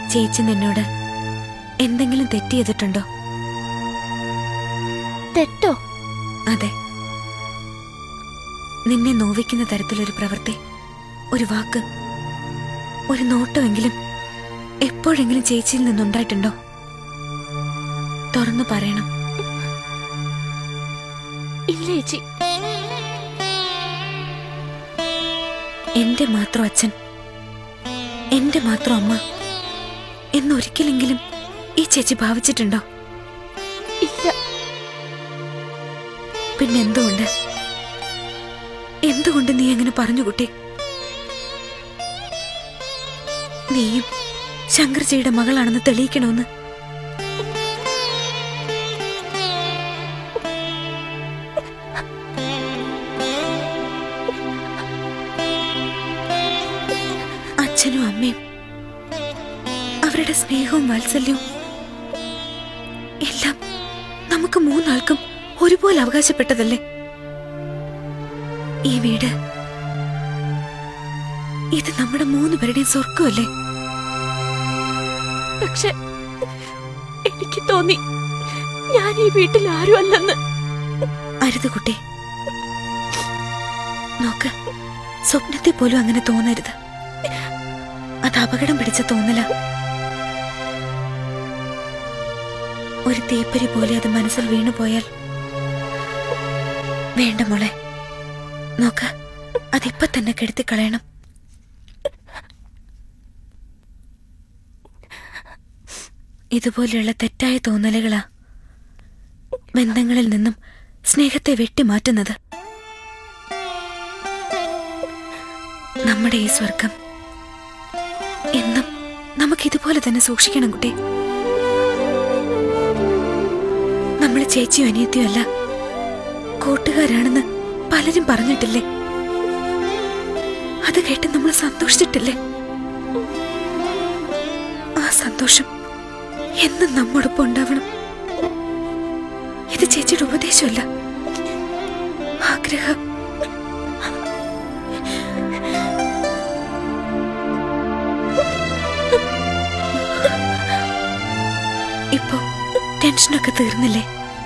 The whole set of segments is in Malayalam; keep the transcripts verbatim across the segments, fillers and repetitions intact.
ചേച്ചി നിന്നോട് എന്തെങ്കിലും തെറ്റ് ചെയ്തിട്ടുണ്ടോ? തെറ്റോ? അതെ, നിന്നെ നോവിക്കുന്ന തരത്തിലൊരു പ്രവൃത്തി, ഒരു വാക്ക്, ഒരു നോട്ടമെങ്കിലും എപ്പോഴെങ്കിലും ചേച്ചിയിൽ നിന്നുണ്ടായിട്ടുണ്ടോ? തുറന്നു പറയണം. ഇല്ല ചേച്ചി. എന്റെ മാത്രം അച്ഛൻ, എന്റെ മാത്രം അമ്മ എന്നൊരിക്കലെങ്കിലും ഈ ചേച്ചി ഭാവിച്ചിട്ടുണ്ടോ? ഇല്ല. പിന്നെന്തുകൊണ്ട് എന്തുകൊണ്ട് നീ അങ്ങനെ പറഞ്ഞു കുട്ടി? നീയും ശങ്കർജിയുടെ മകളാണെന്ന് തെളിയിക്കണമെന്ന്. അച്ഛനും അമ്മയും അവരുടെ സ്നേഹവും വാത്സല്യവും എല്ലാം നമുക്ക് മൂന്നാൾക്കും ഒരുപോലെ അവകാശപ്പെട്ടതല്ലേ? ഈ വീട്, ഇത് നമ്മുടെ മൂന്ന് പേരുടെയും സ്വർഗമല്ലേ? പക്ഷെ എനിക്ക് തോന്നി ഞാൻ ഈ വീട്ടിൽ ആരും അല്ലെന്ന്. അരുത് കുട്ടി, നോക്ക്, സ്വപ്നത്തെ പോലും അങ്ങനെ തോന്നരുത്. അത് അപകടം പിടിച്ച തോന്നല. ഒരു തീപ്പരി പോലെ അത് മനസ്സിൽ വീണുപോയാൽ വേണ്ട മോളെ. നോക്ക്, അതിപ്പോ തന്നെ കെടുത്തിക്കളയണം. ഇതുപോലെയുള്ള തെറ്റായ തോന്നലുകളാ ബന്ധങ്ങളിൽ നിന്നും സ്നേഹത്തെ വെട്ടിമാറ്റുന്നത്. നമ്മുടെ ഈ സ്വർഗം എന്നും നമുക്കിതുപോലെ തന്നെ സൂക്ഷിക്കണം കുട്ടി. നമ്മൾ ചേച്ചിയോ അനിയത്തിയോ അല്ല, കൂട്ടുകാരാണെന്ന് പലരും പറഞ്ഞിട്ടില്ലേ? അത് കേട്ട് നമ്മൾ സന്തോഷിച്ചിട്ടില്ലേ? ആ സന്തോഷം എന്നും നമ്മോടൊപ്പം ഉണ്ടാവണം. ഇത് ചേച്ചിയുടെ ഉപദേശമല്ല, ആഗ്രഹം. ഇപ്പോ ടെൻഷനൊക്കെ തീർന്നില്ലേ?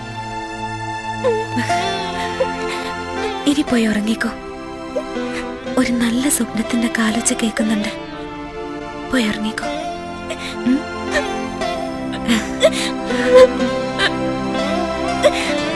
ഇനി പോയി ഉറങ്ങിക്കോ. ഒരു നല്ല സ്വപ്നത്തിന്റെ കാലൊച്ച കേൾക്കുന്നുണ്ട്. പോയി ഉറങ്ങിക്കോ. Ha ha ha!